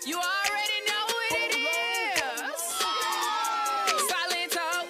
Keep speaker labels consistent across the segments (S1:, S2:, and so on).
S1: You already know what it is. Silent Talk,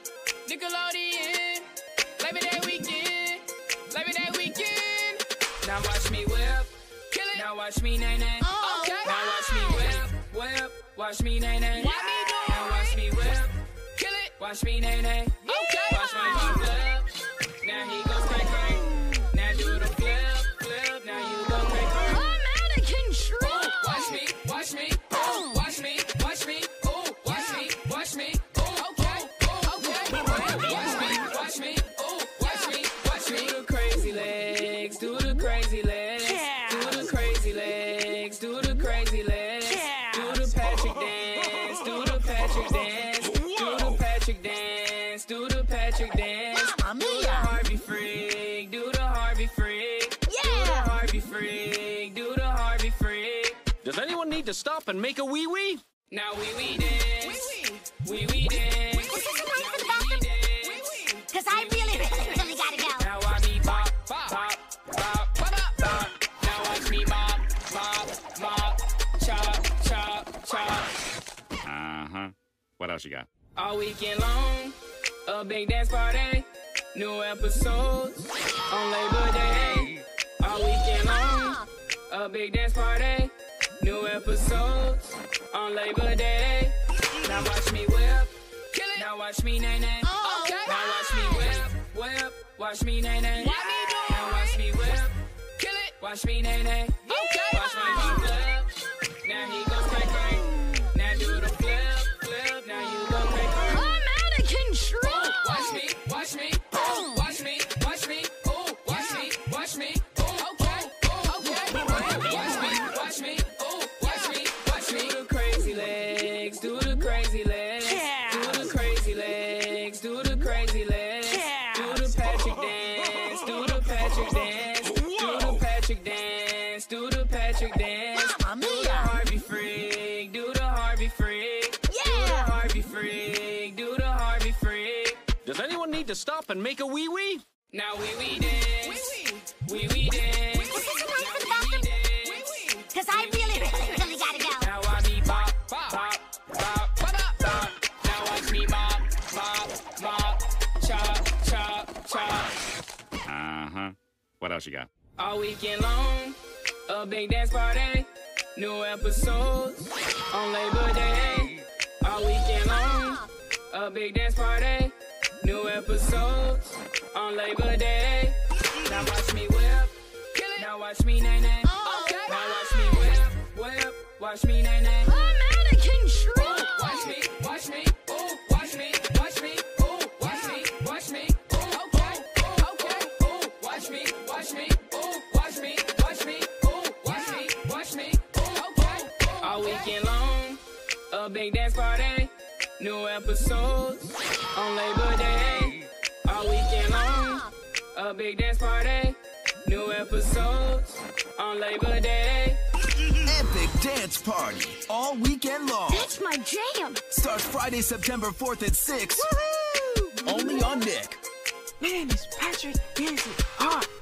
S1: Nickelodeon, Labor Day weekend, Labor Day weekend. Now watch me whip, kill it. Now watch me nay nay. Okay. Now watch me whip, whip. Watch me nay nay. Why me do it? Now watch me whip, kill it. Watch me nay nay. Okay. Watch my G flip. Now he goes crank crank. Now do the flip, flip. Now you go crank crank.
S2: I'm out of control.
S1: Watch me, watch me, watch me, watch me, ooh, watch me, watch me, ooh, okay, okay. Watch me, watch me, ooh, watch me, watch me. Do the crazy legs, do the crazy legs, do the crazy legs, do the crazy legs, do the Patrick dance, do the Patrick dance, do the Patrick dance, do the Patrick dance.
S2: Mamma
S1: Do the
S2: mia.
S1: Harvey freak, do the Harvey freak, do the Harvey freak, do the Harvey freak.
S3: Does anyone need to stop and make a wee-wee?
S1: Now we dance, we dance.
S2: Is this a time for the bathroom? Because I really gotta go.
S1: Now watch me bop, bop, bop, bop, bop, bop. Now watch me mop, mop, mop, chop, chop, chop.
S3: Uh-huh. What else you got?
S1: All weekend long, a big dance party. New episodes on Labor Day. All weekend long, a big dance party. New episodes on Labor Day. Now watch me whip, kill it. Now watch me nay nay. Okay. Now watch me whip, whip. Watch me nay nay. Now watch me whip, kill it. Watch me nay nay. Okay. Watch my G flip. Now he goes crank crank. Now do the flip, flip. Now you go crank crank.
S2: I'm out of control.
S1: Watch me, watch me, watch me, watch me, ooh, watch me, watch me, ooh, okay, okay. Watch me, watch me, ooh, watch me, watch me. Do the crazy legs, do the crazy legs, do the crazy legs, do the crazy legs, do the Patrick dance, do the Patrick dance, do the Patrick dance, do the Patrick dance.
S2: Mamma
S1: Do the
S2: mia.
S1: Harvey freak, do the Harvey freak, do the Harvey freak, do the Harvey freak.
S3: Does anyone need to stop and make a wee-wee?
S1: Now we dance, we dance.
S2: Is this a time for the bathroom? Because I really gotta go.
S1: Now watch me bop, bop, bop, bop, bop, bop. Now watch me mop, mop, mop, chop, chop, chop.
S3: Uh-huh. What else you got?
S1: All weekend long, a big dance party. New episodes on Labor Day. All weekend long, a big dance party. New episodes on Labor Day. Now watch me whip, kill it. Now watch me nay nay. Okay. Now watch me whip, whip. Watch me nay nay.
S2: I'm out of control.
S1: Watch me, watch me, ooh, watch me, watch me, ooh, watch me, watch me, ooh, okay, okay, ooh, watch me, watch me, ooh, watch me, watch me, ooh, watch me, watch me, ooh, okay. All weekend long, a big dance party. New episodes on Labor Day. All weekend long, a big dance party. New episodes on Labor Day.
S4: Epic dance party all weekend long.
S2: That's my jam.
S4: Starts Friday, September 4th at 6.
S2: Woohoo!
S4: Only on Nick.
S5: My name is Patrick Yancey Hart.